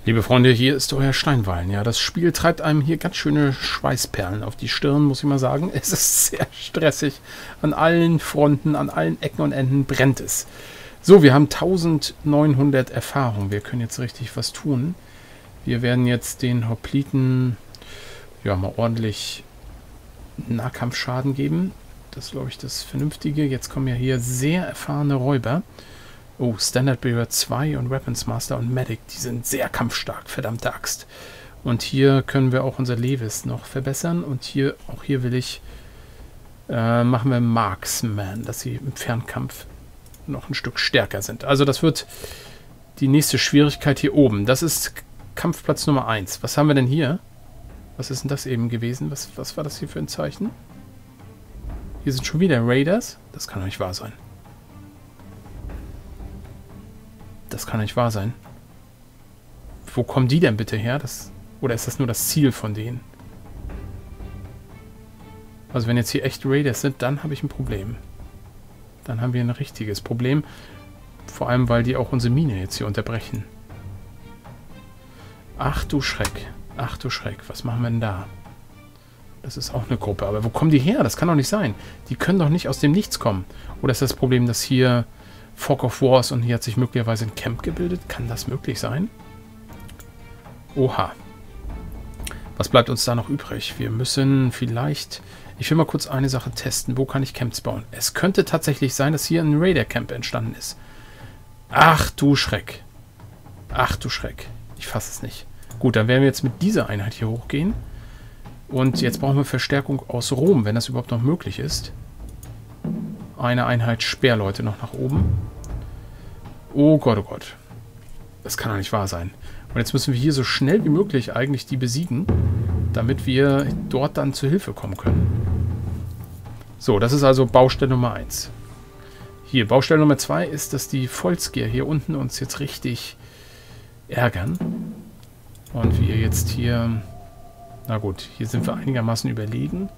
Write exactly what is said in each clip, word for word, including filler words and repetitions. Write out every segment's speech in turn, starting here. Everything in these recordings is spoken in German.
Liebe Freunde, hier ist euer Steinwallen. Ja, das Spiel treibt einem hier ganz schöne Schweißperlen auf die Stirn, muss ich mal sagen. Es ist sehr stressig. An allen Fronten, an allen Ecken und Enden brennt es. So, wir haben neunzehnhundert Erfahrung. Wir können jetzt richtig was tun. Wir werden jetzt den Hopliten ja mal ordentlich Nahkampfschaden geben. Das ist, glaube ich, das Vernünftige. Jetzt kommen ja hier sehr erfahrene Räuber. Oh, Standard Bearer zwei und Weapons Master und Medic, die sind sehr kampfstark, verdammte Axt. Und hier können wir auch unser Levis noch verbessern. Und hier, auch hier will ich, äh, machen wir Marksman, dass sie im Fernkampf noch ein Stück stärker sind. Also das wird die nächste Schwierigkeit hier oben. Das ist Kampfplatz Nummer eins. Was haben wir denn hier? Was ist denn das eben gewesen? Was, was war das hier für ein Zeichen? Hier sind schon wieder Raiders. Das kann doch nicht wahr sein. Das kann nicht wahr sein. Wo kommen die denn bitte her? Das, oder ist das nur das Ziel von denen? Also wenn jetzt hier echt Raiders sind, dann habe ich ein Problem. Dann haben wir ein richtiges Problem. Vor allem, weil die auch unsere Mine jetzt hier unterbrechen. Ach du Schreck. Ach du Schreck. Was machen wir denn da? Das ist auch eine Gruppe. Aber wo kommen die her? Das kann doch nicht sein. Die können doch nicht aus dem Nichts kommen. Oder ist das Problem, dass hier Fog of Wars und hier hat sich möglicherweise ein Camp gebildet? Kann das möglich sein? Oha. Was bleibt uns da noch übrig? Wir müssen vielleicht... Ich will mal kurz eine Sache testen. Wo kann ich Camps bauen? Es könnte tatsächlich sein, dass hier ein Raider-Camp entstanden ist. Ach du Schreck. Ach du Schreck. Ich fasse es nicht. Gut, dann werden wir jetzt mit dieser Einheit hier hochgehen. Und jetzt brauchen wir Verstärkung aus Rom, wenn das überhaupt noch möglich ist. Eine Einheit Speerleute noch nach oben. Oh Gott, oh Gott. Das kann doch nicht wahr sein. Und jetzt müssen wir hier so schnell wie möglich eigentlich die besiegen, damit wir dort dann zu Hilfe kommen können. So, das ist also Baustelle Nummer eins. Hier, Baustelle Nummer zwei ist, dass die Volskier hier unten uns jetzt richtig ärgern. Und wir jetzt hier... Na gut, hier sind wir einigermaßen überlegen.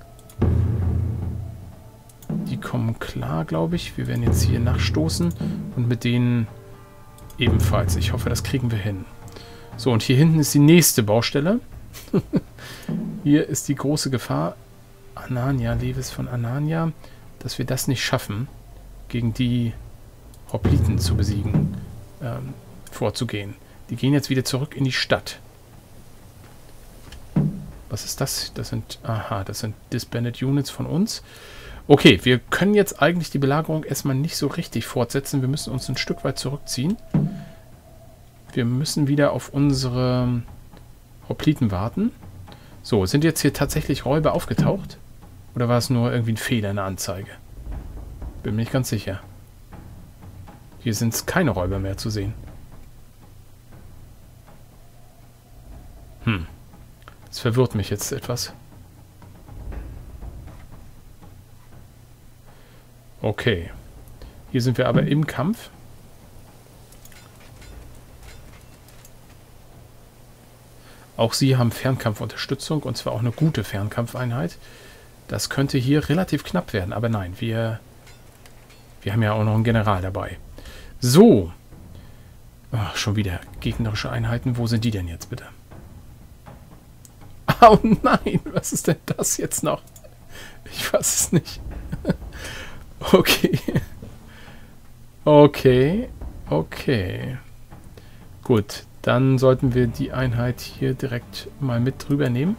Die kommen klar, glaube ich. Wir werden jetzt hier nachstoßen und mit denen ebenfalls. Ich hoffe, das kriegen wir hin. So, und hier hinten ist die nächste Baustelle. Hier ist die große Gefahr, Anania, Levis von Anania, dass wir das nicht schaffen, gegen die Hopliten zu besiegen, ähm, vorzugehen. Die gehen jetzt wieder zurück in die Stadt. Was ist das? Das sind, aha, das sind Disbanded Units von uns. Okay, wir können jetzt eigentlich die Belagerung erstmal nicht so richtig fortsetzen. Wir müssen uns ein Stück weit zurückziehen. Wir müssen wieder auf unsere Hopliten warten. So, sind jetzt hier tatsächlich Räuber aufgetaucht? Oder war es nur irgendwie ein Fehler in der Anzeige? Bin mir nicht ganz sicher. Hier sind es keine Räuber mehr zu sehen. Hm. Das verwirrt mich jetzt etwas. Okay. Hier sind wir aber im Kampf. Auch sie haben Fernkampfunterstützung und zwar auch eine gute Fernkampfeinheit. Das könnte hier relativ knapp werden, aber nein, wir, wir haben ja auch noch einen General dabei. So. Ach, schon wieder gegnerische Einheiten. Wo sind die denn jetzt bitte? Oh nein, was ist denn das jetzt noch? Ich weiß es nicht. Okay. Okay. Okay. Gut, dann sollten wir die Einheit hier direkt mal mit drüber nehmen.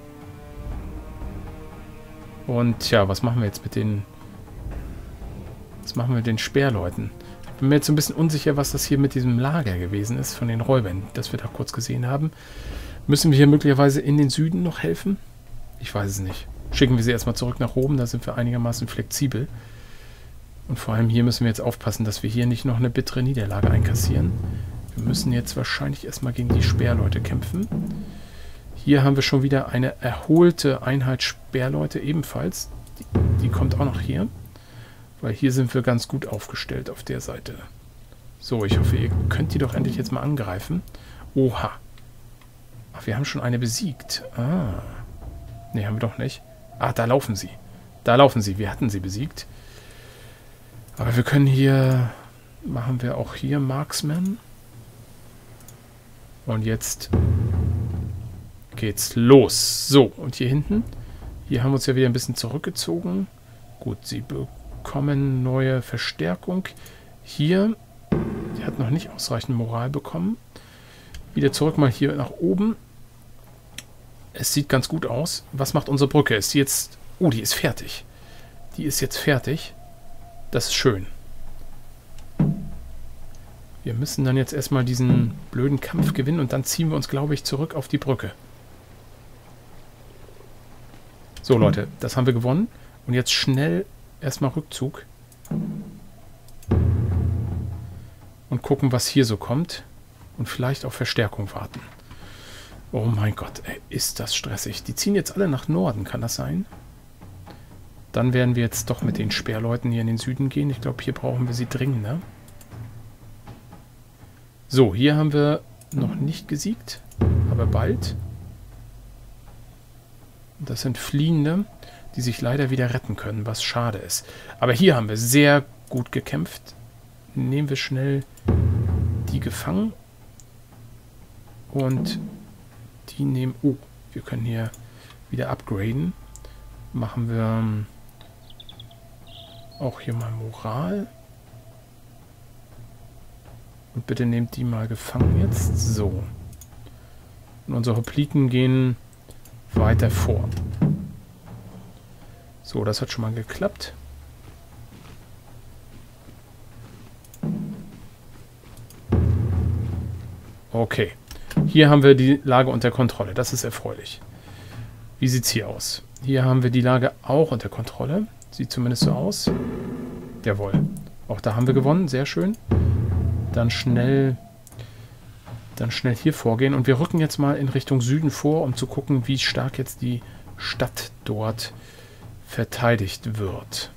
Und ja, was machen wir jetzt mit den... Was machen wir mit den Speerleuten? Ich bin mir jetzt ein bisschen unsicher, was das hier mit diesem Lager gewesen ist von den Räubern, das wir da kurz gesehen haben. Müssen wir hier möglicherweise in den Süden noch helfen? Ich weiß es nicht. Schicken wir sie erstmal zurück nach oben, da sind wir einigermaßen flexibel. Und vor allem hier müssen wir jetzt aufpassen, dass wir hier nicht noch eine bittere Niederlage einkassieren. Wir müssen jetzt wahrscheinlich erstmal gegen die Speerleute kämpfen. Hier haben wir schon wieder eine erholte Einheit Speerleute ebenfalls. Die, die kommt auch noch hier. Weil hier sind wir ganz gut aufgestellt auf der Seite. So, ich hoffe, ihr könnt die doch endlich jetzt mal angreifen. Oha. Ach, wir haben schon eine besiegt. Ah. Ne, haben wir doch nicht. Ah, da laufen sie. Da laufen sie. Wir hatten sie besiegt. Aber wir können hier... Machen wir auch hier Marksman. Und jetzt geht's los. So, und hier hinten, hier haben wir uns ja wieder ein bisschen zurückgezogen. Gut, sie bekommen neue Verstärkung. Hier, die hat noch nicht ausreichend Moral bekommen. Wieder zurück mal hier nach oben. Es sieht ganz gut aus. Was macht unsere Brücke? Ist die jetzt... Oh, die ist fertig. Die ist jetzt fertig. Das ist schön. Wir müssen dann jetzt erstmal diesen blöden Kampf gewinnen und dann ziehen wir uns, glaube ich, zurück auf die Brücke. So, Leute, das haben wir gewonnen. Und jetzt schnell erstmal Rückzug. Und gucken, was hier so kommt. Und vielleicht auf Verstärkung warten. Oh mein Gott, ey, ist das stressig. Die ziehen jetzt alle nach Norden, kann das sein? Dann werden wir jetzt doch mit den Speerleuten hier in den Süden gehen. Ich glaube, hier brauchen wir sie dringender. So, hier haben wir noch nicht gesiegt, aber bald. Das sind Fliehende, die sich leider wieder retten können, was schade ist. Aber hier haben wir sehr gut gekämpft. Nehmen wir schnell die gefangen. Und die nehmen... Oh, wir können hier wieder upgraden. Machen wir auch hier mal Moral. Und bitte nehmt die mal gefangen jetzt. So. Und unsere Hopliten gehen weiter vor. So, das hat schon mal geklappt. Okay. Hier haben wir die Lage unter Kontrolle. Das ist erfreulich. Wie sieht es hier aus? Hier haben wir die Lage auch unter Kontrolle. Sieht zumindest so aus. Jawohl. Auch da haben wir gewonnen. Sehr schön. Dann schnell, dann schnell hier vorgehen. Und wir rücken jetzt mal in Richtung Süden vor, um zu gucken, wie stark jetzt die Stadt dort verteidigt wird.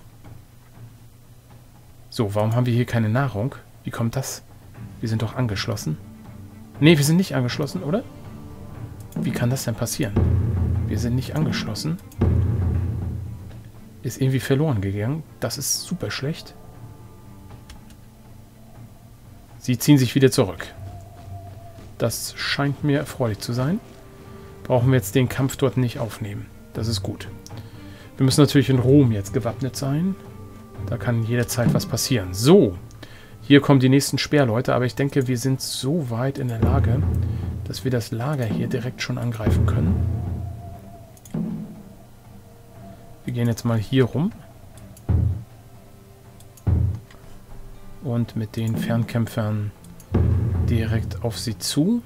So, warum haben wir hier keine Nahrung? Wie kommt das? Wir sind doch angeschlossen. Ne, wir sind nicht angeschlossen, oder? Wie kann das denn passieren? Wir sind nicht angeschlossen. Ist irgendwie verloren gegangen. Das ist super schlecht. Sie ziehen sich wieder zurück. Das scheint mir erfreulich zu sein. Brauchen wir jetzt den Kampf dort nicht aufnehmen. Das ist gut. Wir müssen natürlich in Rom jetzt gewappnet sein. Da kann jederzeit was passieren. So, hier kommen die nächsten Speerleute, aber ich denke, wir sind so weit in der Lage, dass wir das Lager hier direkt schon angreifen können. Wir gehen jetzt mal hier rum. Und mit den Fernkämpfern direkt auf sie zu.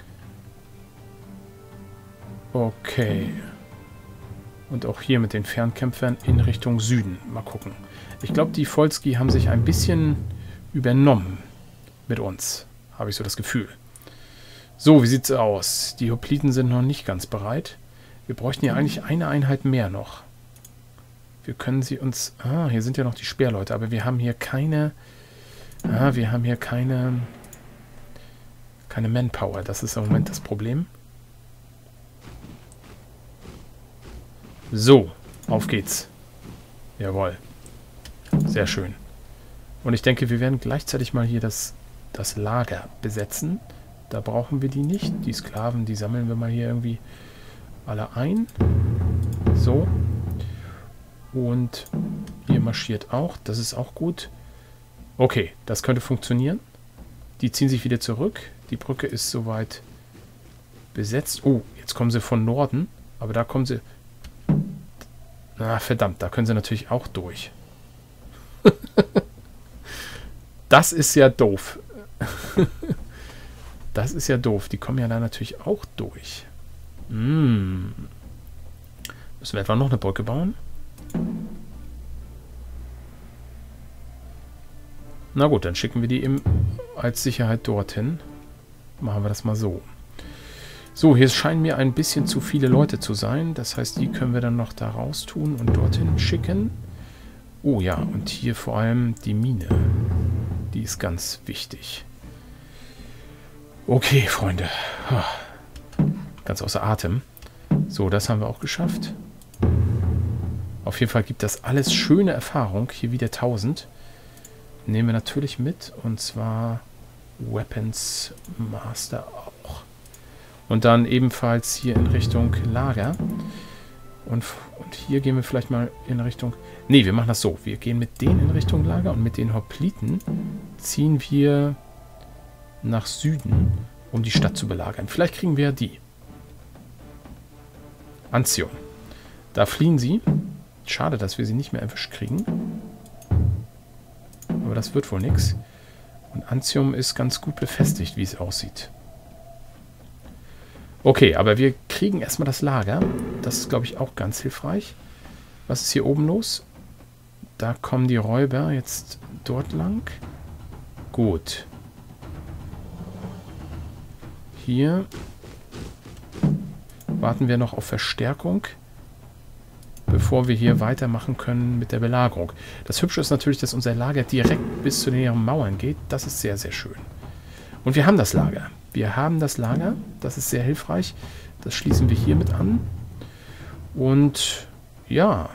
Okay. Und auch hier mit den Fernkämpfern in Richtung Süden. Mal gucken. Ich glaube, die Volski haben sich ein bisschen übernommen mit uns. Habe ich so das Gefühl. So, wie sieht es aus? Die Hopliten sind noch nicht ganz bereit. Wir bräuchten ja eigentlich eine Einheit mehr noch. Wir können sie uns... Ah, hier sind ja noch die Speerleute, aber wir haben hier keine... Ah, wir haben hier keine... Keine Manpower. Das ist im Moment das Problem. So, auf geht's. Jawohl. Sehr schön. Und ich denke, wir werden gleichzeitig mal hier das, das Lager besetzen. Da brauchen wir die nicht. Die Sklaven, die sammeln wir mal hier irgendwie alle ein. So. Und hier marschiert auch. Das ist auch gut. Okay, das könnte funktionieren. Die ziehen sich wieder zurück. Die Brücke ist soweit besetzt. Oh, jetzt kommen sie von Norden. Aber da kommen sie... Na, verdammt, da können sie natürlich auch durch. Das ist ja doof. Das ist ja doof. Die kommen ja da natürlich auch durch. Hm. Müssen wir etwa noch eine Brücke bauen? Na gut, dann schicken wir die eben als Sicherheit dorthin. Machen wir das mal so. So, hier scheinen mir ein bisschen zu viele Leute zu sein. Das heißt, die können wir dann noch da raus tun und dorthin schicken. Oh ja, und hier vor allem die Mine. Die ist ganz wichtig. Okay, Freunde. Ganz außer Atem. So, das haben wir auch geschafft. Auf jeden Fall gibt das alles schöne Erfahrung. Hier wieder tausend. Nehmen wir natürlich mit. Und zwar Weapons Master auch. Und dann ebenfalls hier in Richtung Lager. Und, und hier gehen wir vielleicht mal in Richtung... Nee, wir machen das so. Wir gehen mit denen in Richtung Lager und mit den Hopliten ziehen wir nach Süden, um die Stadt zu belagern. Vielleicht kriegen wir die. Antium. Da fliehen sie. Schade, dass wir sie nicht mehr erwischt kriegen. Aber das wird wohl nichts. Und Antium ist ganz gut befestigt, wie es aussieht. Okay, aber wir kriegen erstmal das Lager. Das ist, glaube ich, auch ganz hilfreich. Was ist hier oben los? Da kommen die Räuber jetzt dort lang. Gut. Hier warten wir noch auf Verstärkung, bevor wir hier weitermachen können mit der Belagerung. Das Hübsche ist natürlich, dass unser Lager direkt bis zu den Mauern geht. Das ist sehr, sehr schön. Und wir haben das Lager. Wir haben das Lager. Das ist sehr hilfreich. Das schließen wir hier mit an. Und ja.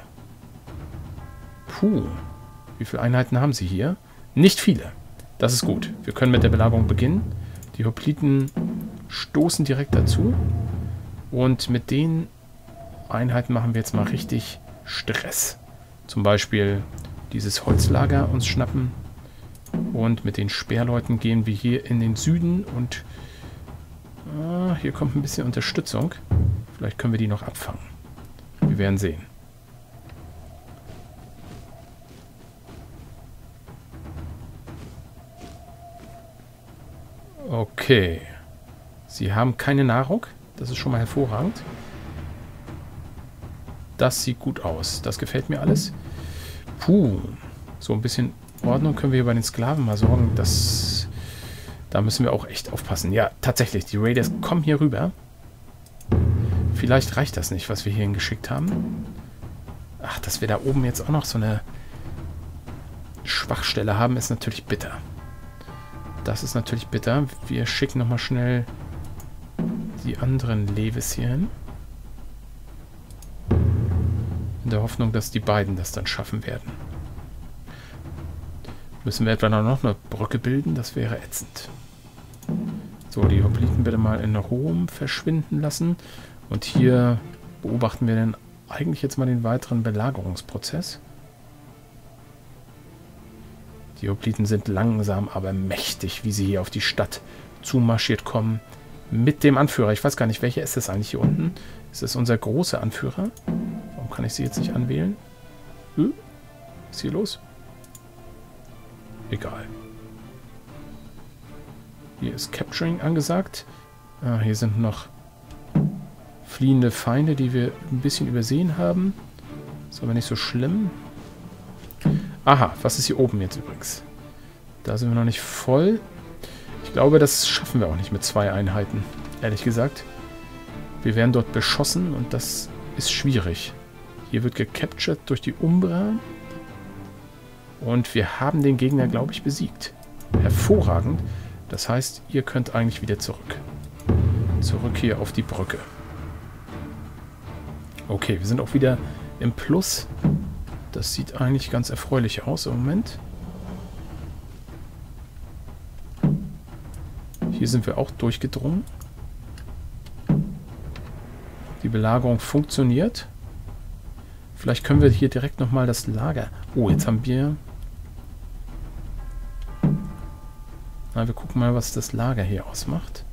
Puh. Wie viele Einheiten haben sie hier? Nicht viele. Das ist gut. Wir können mit der Belagerung beginnen. Die Hopliten stoßen direkt dazu. Und mit den Einheiten machen wir jetzt mal richtig Stress. Zum Beispiel dieses Holzlager uns schnappen. Und mit den Speerleuten gehen wir hier in den Süden. Und ah, hier kommt ein bisschen Unterstützung. Vielleicht können wir die noch abfangen. Wir werden sehen. Okay. Sie haben keine Nahrung. Das ist schon mal hervorragend. Das sieht gut aus. Das gefällt mir alles. Puh. So ein bisschen Ordnung können wir hier bei den Sklaven mal sorgen. Das, da müssen wir auch echt aufpassen. Ja, tatsächlich. Die Raiders kommen hier rüber. Vielleicht reicht das nicht, was wir hierhin geschickt haben. Ach, dass wir da oben jetzt auch noch so eine Schwachstelle haben, ist natürlich bitter. Das ist natürlich bitter. Wir schicken nochmal schnell die anderen Levis hier hin. In der Hoffnung, dass die beiden das dann schaffen werden. Müssen wir etwa noch eine Brücke bilden? Das wäre ätzend. So, die Hopliten bitte mal in Rom verschwinden lassen. Und hier beobachten wir dann eigentlich jetzt mal den weiteren Belagerungsprozess. Die Hopliten sind langsam, aber mächtig, wie sie hier auf die Stadt zumarschiert kommen. Mit dem Anführer. Ich weiß gar nicht, welcher ist das eigentlich hier unten? Ist das unser großer Anführer? Warum kann ich sie jetzt nicht anwählen? Hm? Was ist hier los? Egal. Hier ist Capturing angesagt. Ah, hier sind noch fliehende Feinde, die wir ein bisschen übersehen haben. Ist aber nicht so schlimm. Aha, was ist hier oben jetzt übrigens? Da sind wir noch nicht voll. Ich glaube, das schaffen wir auch nicht mit zwei Einheiten, ehrlich gesagt. Wir werden dort beschossen und das ist schwierig. Hier wird gecaptured durch die Umbra. Und wir haben den Gegner, glaube ich, besiegt. Hervorragend. Das heißt, ihr könnt eigentlich wieder zurück. Zurück hier auf die Brücke. Okay, wir sind auch wieder im Plus. Das sieht eigentlich ganz erfreulich aus im Moment. Hier sind wir auch durchgedrungen. Die Belagerung funktioniert. Vielleicht können wir hier direkt nochmal das Lager... Oh, jetzt haben wir... Na, wir gucken mal, was das Lager hier ausmacht.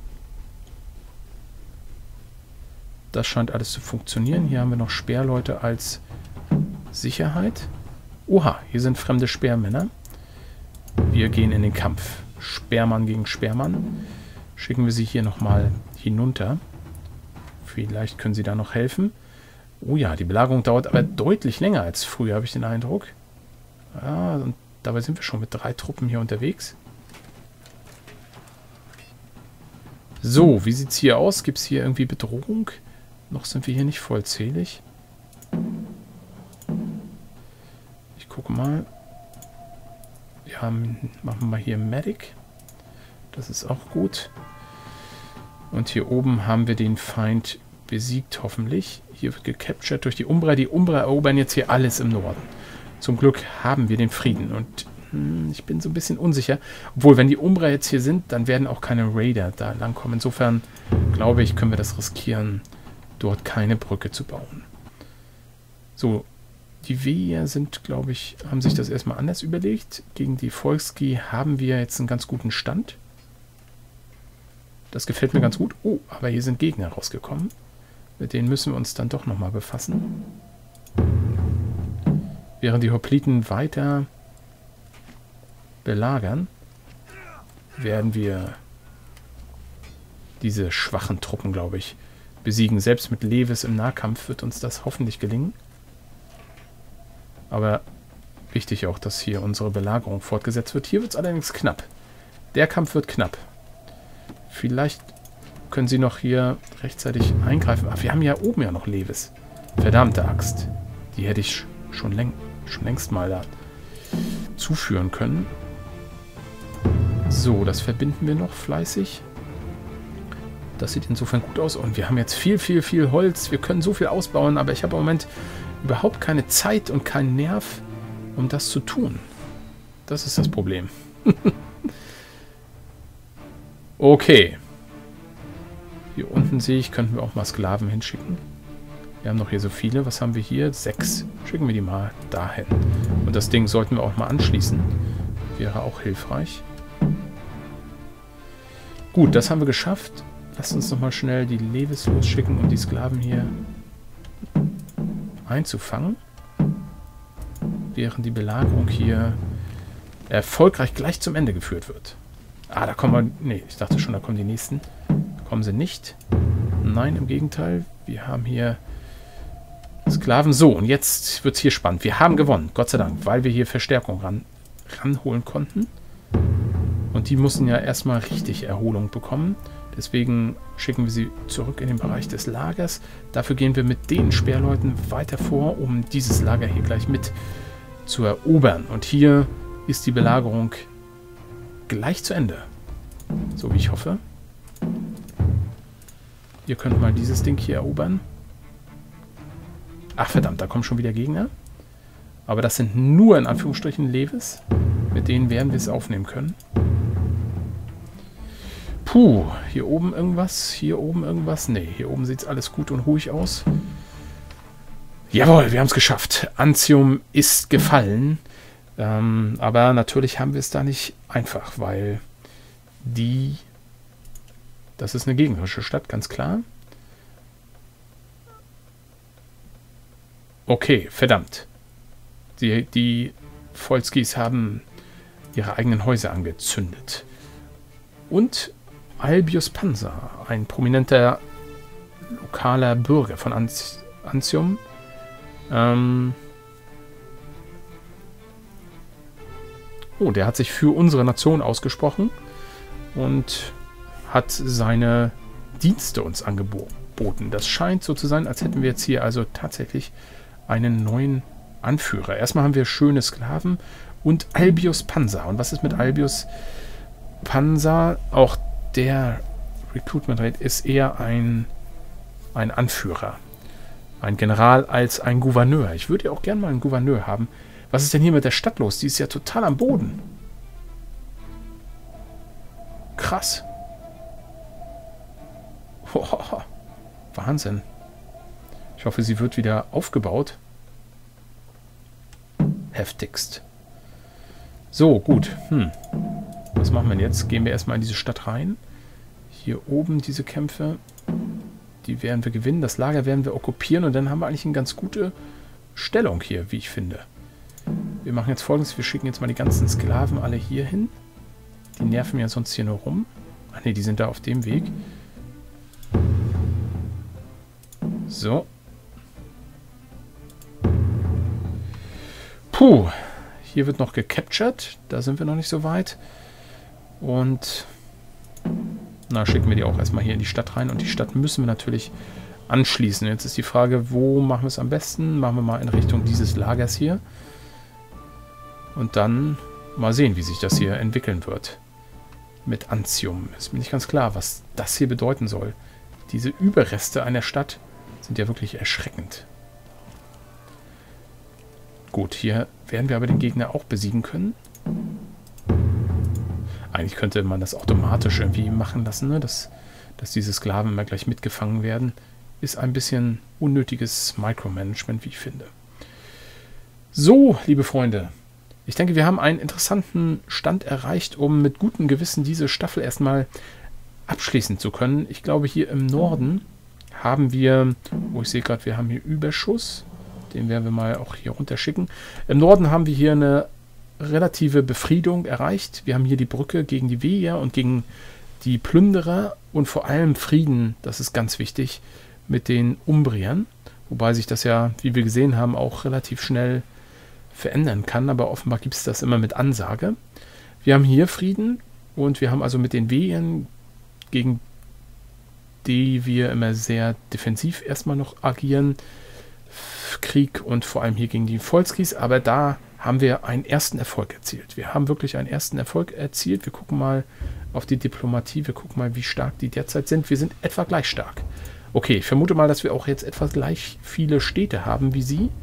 Das scheint alles zu funktionieren. Hier haben wir noch Speerleute als Sicherheit. Oha, hier sind fremde Speermänner. Wir gehen in den Kampf. Speermann gegen Speermann. Schicken wir sie hier nochmal hinunter. Vielleicht können sie da noch helfen. Oh ja, die Belagerung dauert aber deutlich länger als früher, habe ich den Eindruck. Ja, und dabei sind wir schon mit drei Truppen hier unterwegs. So, wie sieht es hier aus? Gibt es hier irgendwie Bedrohung? Noch sind wir hier nicht vollzählig. Ich gucke mal. Wir haben, machen wir mal hier Medic. Das ist auch gut. Und hier oben haben wir den Feind besiegt, hoffentlich. Hier wird gecaptured durch die Umbra. Die Umbra erobern jetzt hier alles im Norden. Zum Glück haben wir den Frieden. Und hm, ich bin so ein bisschen unsicher. Obwohl, wenn die Umbra jetzt hier sind, dann werden auch keine Raider da langkommen. Insofern glaube ich, können wir das riskieren, dort keine Brücke zu bauen. So, die Wieher sind, glaube ich, haben sich das erstmal anders überlegt. Gegen die Volski haben wir jetzt einen ganz guten Stand. Das gefällt mir ganz gut. Oh, aber hier sind Gegner rausgekommen. Mit denen müssen wir uns dann doch nochmal befassen. Während die Hopliten weiter belagern, werden wir diese schwachen Truppen, glaube ich, besiegen. Selbst mit Lewis im Nahkampf wird uns das hoffentlich gelingen. Aber wichtig auch, dass hier unsere Belagerung fortgesetzt wird. Hier wird es allerdings knapp. Der Kampf wird knapp. Vielleicht können sie noch hier rechtzeitig eingreifen. Ach, wir haben ja oben ja noch Lewis. Verdammte Axt. Die hätte ich schon, läng schon längst mal da zuführen können. So, das verbinden wir noch fleißig. Das sieht insofern gut aus. Und wir haben jetzt viel, viel, viel Holz. Wir können so viel ausbauen, aber ich habe im Moment überhaupt keine Zeit und keinen Nerv, um das zu tun. Das ist das Problem. Okay. Hier unten sehe ich, könnten wir auch mal Sklaven hinschicken. Wir haben noch hier so viele. Was haben wir hier? Sechs. Schicken wir die mal dahin. Und das Ding sollten wir auch mal anschließen. Wäre auch hilfreich. Gut, das haben wir geschafft. Lasst uns nochmal schnell die Lewis losschicken, um die Sklaven hier einzufangen. Während die Belagerung hier erfolgreich gleich zum Ende geführt wird. Ah, da kommen wir... Nee, ich dachte schon, da kommen die nächsten. Da kommen sie nicht. Nein, im Gegenteil. Wir haben hier Sklaven. So, und jetzt wird es hier spannend. Wir haben gewonnen, Gott sei Dank, weil wir hier Verstärkung ran, ranholen konnten. Und die mussten ja erstmal richtig Erholung bekommen. Deswegen schicken wir sie zurück in den Bereich des Lagers. Dafür gehen wir mit den Speerleuten weiter vor, um dieses Lager hier gleich mit zu erobern. Und hier ist die Belagerung gleich zu Ende. So wie ich hoffe. Ihr könnt mal dieses Ding hier erobern. Ach verdammt, da kommen schon wieder Gegner. Aber das sind nur in Anführungsstrichen Lewis. Mit denen werden wir es aufnehmen können. Puh, hier oben irgendwas, hier oben irgendwas. Ne, hier oben sieht es alles gut und ruhig aus. Jawohl, wir haben es geschafft. Antium ist gefallen. Ähm, aber natürlich haben wir es da nicht einfach, weil die... Das ist eine gegnerische Stadt, ganz klar. Okay, verdammt. Die, die Volskis haben ihre eigenen Häuser angezündet. Und Albius Pansa, ein prominenter lokaler Bürger von Antium, ähm oh, der hat sich für unsere Nation ausgesprochen und hat seine Dienste uns angeboten. Das scheint so zu sein, als hätten wir jetzt hier also tatsächlich einen neuen Anführer. Erstmal haben wir schöne Sklaven und Albius Pansa. Und was ist mit Albius Pansa? Auch der Recruitment Rate ist eher ein, ein Anführer. Ein General als ein Gouverneur. Ich würde ja auch gerne mal einen Gouverneur haben. Was ist denn hier mit der Stadt los? Die ist ja total am Boden. Krass. Oh, Wahnsinn. Ich hoffe, sie wird wieder aufgebaut. Heftigst. So, gut. Hm. Was machen wir jetzt? Gehen wir erstmal in diese Stadt rein. Hier oben diese Kämpfe. Die werden wir gewinnen. Das Lager werden wir okkupieren. Und dann haben wir eigentlich eine ganz gute Stellung hier, wie ich finde. Wir machen jetzt Folgendes. Wir schicken jetzt mal die ganzen Sklaven alle hier hin. Die nerven ja sonst hier nur rum. Ach ne, die sind da auf dem Weg. So. Puh. Hier wird noch gecaptured. Da sind wir noch nicht so weit. Und na, schicken wir die auch erstmal hier in die Stadt rein. Und die Stadt müssen wir natürlich anschließen. Jetzt ist die Frage, wo machen wir es am besten? Machen wir mal in Richtung dieses Lagers hier. Und dann mal sehen, wie sich das hier entwickeln wird. Mit Antium. Ist mir nicht ganz klar, was das hier bedeuten soll. Diese Überreste einer Stadt sind ja wirklich erschreckend. Gut, hier werden wir aber den Gegner auch besiegen können. Eigentlich könnte man das automatisch irgendwie machen lassen, ne? dass, dass diese Sklaven immer gleich mitgefangen werden, ist ein bisschen unnötiges Micromanagement, wie ich finde. So, liebe Freunde, ich denke, wir haben einen interessanten Stand erreicht, um mit gutem Gewissen diese Staffel erstmal abschließen zu können. Ich glaube, hier im Norden haben wir, wo ich sehe gerade, wir haben hier Überschuss, den werden wir mal auch hier runterschicken. Im Norden haben wir hier eine relative Befriedung erreicht. Wir haben hier die Brücke gegen die Wehjer und gegen die Plünderer und vor allem Frieden, das ist ganz wichtig, mit den Umbriern, wobei sich das ja, wie wir gesehen haben, auch relativ schnell verändern kann, aber offenbar gibt es das immer mit Ansage. Wir haben hier Frieden und wir haben also mit den Wehjern, gegen die wir immer sehr defensiv erstmal noch agieren, Krieg und vor allem hier gegen die Volskis, aber da haben wir einen ersten Erfolg erzielt. Wir haben wirklich einen ersten Erfolg erzielt. Wir gucken mal auf die Diplomatie, wir gucken mal, wie stark die derzeit sind. Wir sind etwa gleich stark. Okay, ich vermute mal, dass wir auch jetzt etwa gleich viele Städte haben wie sie.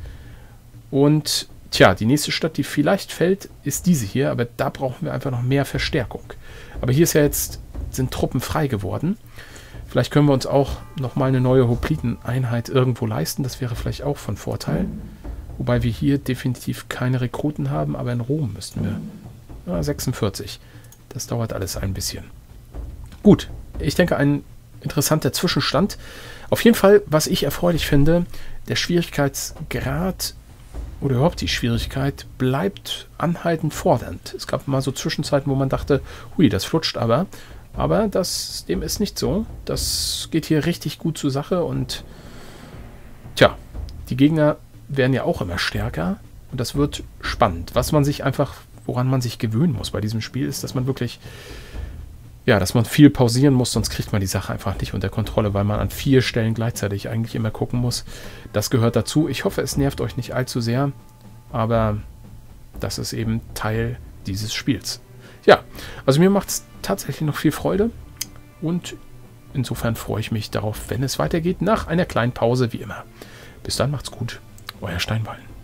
Und tja, die nächste Stadt, die vielleicht fällt, ist diese hier, aber da brauchen wir einfach noch mehr Verstärkung. Aber hier ist ja jetzt, sind Truppen frei geworden. Vielleicht können wir uns auch nochmal eine neue Hopliten-Einheit irgendwo leisten. Das wäre vielleicht auch von Vorteil. Wobei wir hier definitiv keine Rekruten haben, aber in Rom müssten wir. Ja, sechsundvierzig. Das dauert alles ein bisschen. Gut, ich denke, ein interessanter Zwischenstand. Auf jeden Fall, was ich erfreulich finde, der Schwierigkeitsgrad oder überhaupt die Schwierigkeit bleibt anhaltend fordernd. Es gab mal so Zwischenzeiten, wo man dachte, hui, das flutscht aber. Aber das, dem ist nicht so. Das geht hier richtig gut zur Sache und tja, die Gegner werden ja auch immer stärker und das wird spannend. Was man sich einfach, woran man sich gewöhnen muss bei diesem Spiel, ist, dass man wirklich, ja, dass man viel pausieren muss, sonst kriegt man die Sache einfach nicht unter Kontrolle, weil man an vier Stellen gleichzeitig eigentlich immer gucken muss. Das gehört dazu. Ich hoffe, es nervt euch nicht allzu sehr, aber das ist eben Teil dieses Spiels. Ja, also mir macht es tatsächlich noch viel Freude und insofern freue ich mich darauf, wenn es weitergeht, nach einer kleinen Pause wie immer. Bis dann, macht's gut. Euer Steinballen.